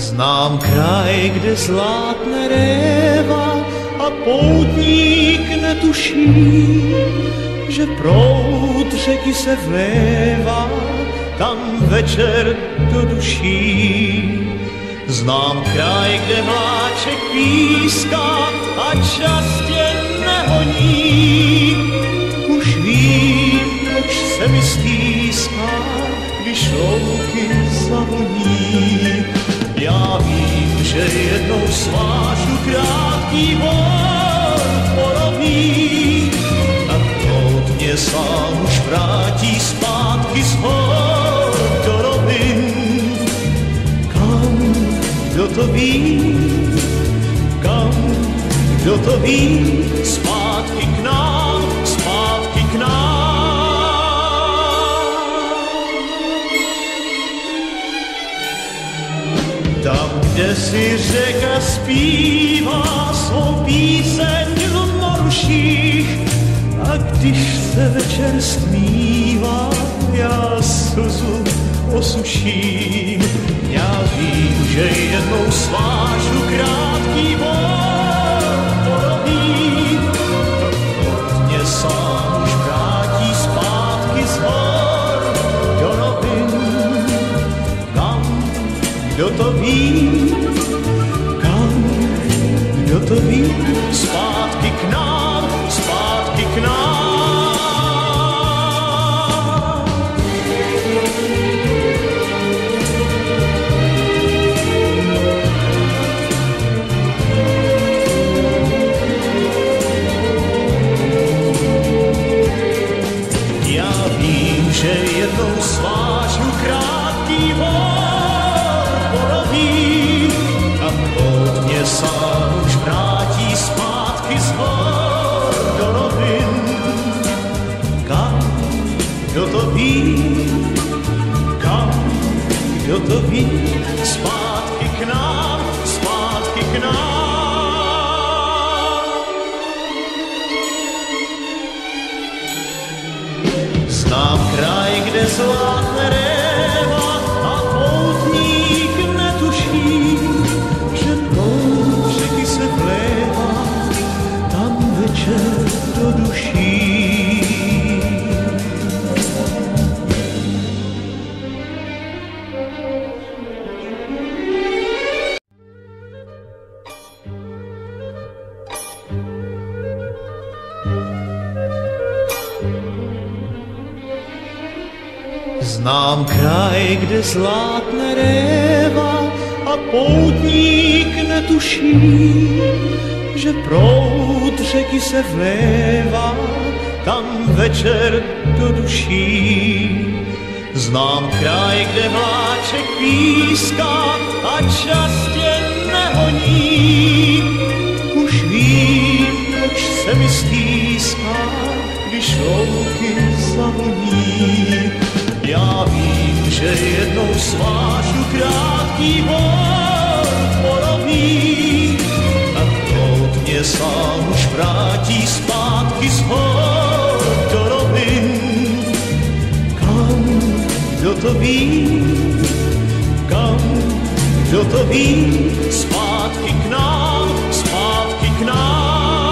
Znám kraj, kde zlátne réva a poutník netuší, že proud řeky se vlévá tam večer do duší. Znám kraj, kde vláček píská a čas tě nehoní. Už vím, proč se mi stýská, když louky zavoní. Já vím, že jednou svážu krátký bor porový, a proud mě sám už vrátí zpátky z hor do rovin. Kam, kdo to ví, kam, kdo to ví, zpátky k nám, zpátky k nám. Tam, kde si řeka zpívá svou píseň v moruších, a když se večer stmívá, já slzu osuším. Já vím, že jednou svážu krátký bor porový, mě sám už vrátí zpátky z hor do rovin. Kam, kdo to ví, kam, kdo to ví, zpátky k nám, zpátky k nám. Že jednou svážu krátký bor porový, a proud mě sám už vrátí zpátky z hor do rovin. Kam, kdo to ví, kam, kdo to ví, zpátky k nám, zpátky k nám. Znám kraj, kde zlátne réva a poutník netuší, že proud řeky se vlévá tam večer do duší. Znám kraj, kde zlátne réva a poutník netuší, že proud řeky se vlévá tam večer do duší. Znám kraj, kde vláček píská a čas tě nehoní. Už vím, proč se mi stýská, když louky zavoní. Já vím, že jednou svážu krátký bor porový, a proud mě sám už vrátí zpátky z hor do rovin. Kam, kdo to ví, kam, kdo to ví, zpátky k nám, zpátky k nám.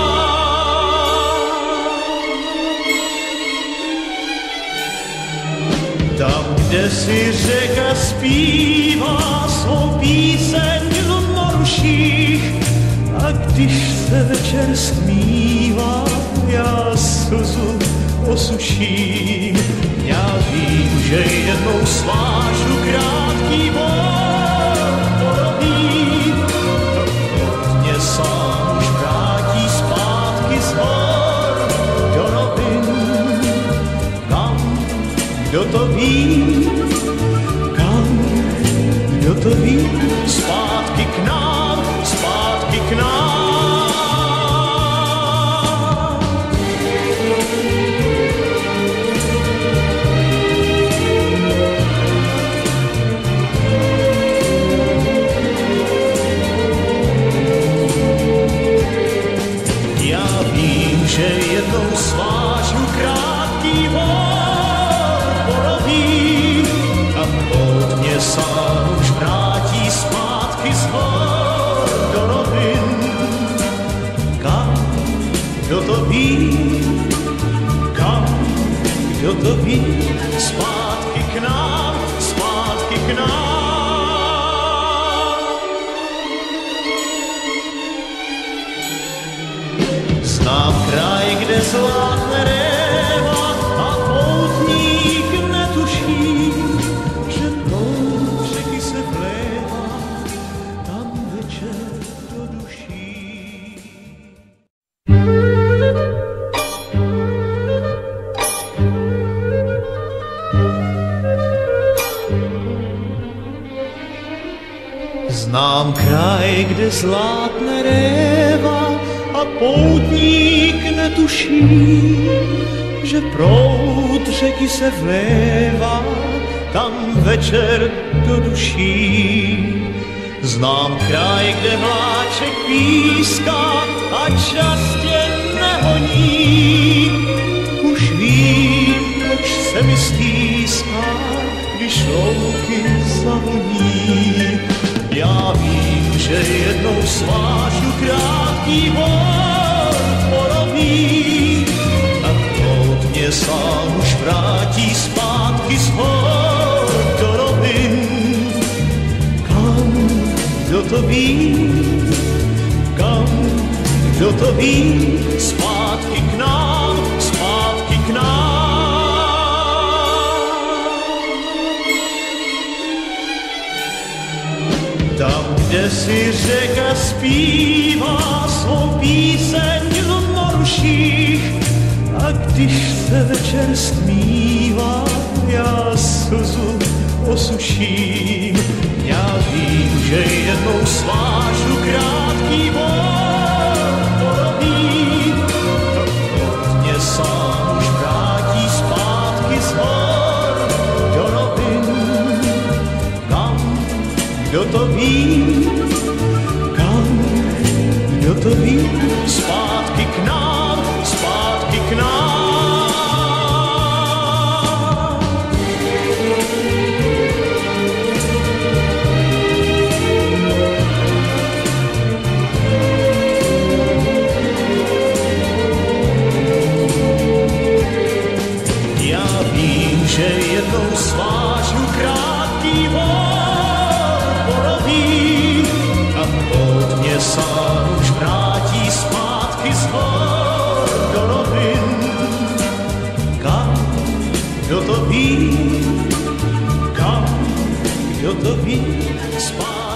Tam, kde si řeka zpívá svou píseň v moruších, a když se večer stmívá, já slzu osuším. Já vím, že jednou svážu krátký bor porový, mě sám už vrátí zpátky z hor do rovin. Kam, kdo to ví, kam, kdo to ví, zpátky k nám, zpátky k nám. Já vím, že jednou svážu krátký bor porový, a proud mě sám už vrátí zpátky kdo to ví, kam, kdo to ví, zpátky k nám, zpátky k nám. Znám kraj, kde zvládne réva a poutník netuší, že proud řeky se vlévá, tam večer do duší. Znám kraj, kde zlátne réva a poutník netuší, že proud řeky se vlévá, tam večer do duší. Znám kraj, kde vláček píská a čas tě nehoní. Už vím, proč se mi stýská, když louky zavoní. Já vím, že jednou svážu krátký boj porový a proud mě sám už vrátí zpátky z hor do rovin. Kam, kdo to ví, kam, kdo to ví, zpátky k nám, zpátky k nám. Tam, kde si řeka zpívá svou píseň v moruších, a když se večer stmívá, já slzu osuším. Já vím, že jednou svážu krátký boj porový, a mě sám už vrátí zpátky z hor do rovin. Kam, kdo to ví, kam, kdo to ví, zpátky k nám, zpátky k nám. Já vím, že jednou svážu krátký boj porodí a proud mě sám už vrátí zpátky z hor do rovin. Kam, kdo to ví, kam, kdo to ví, zpátky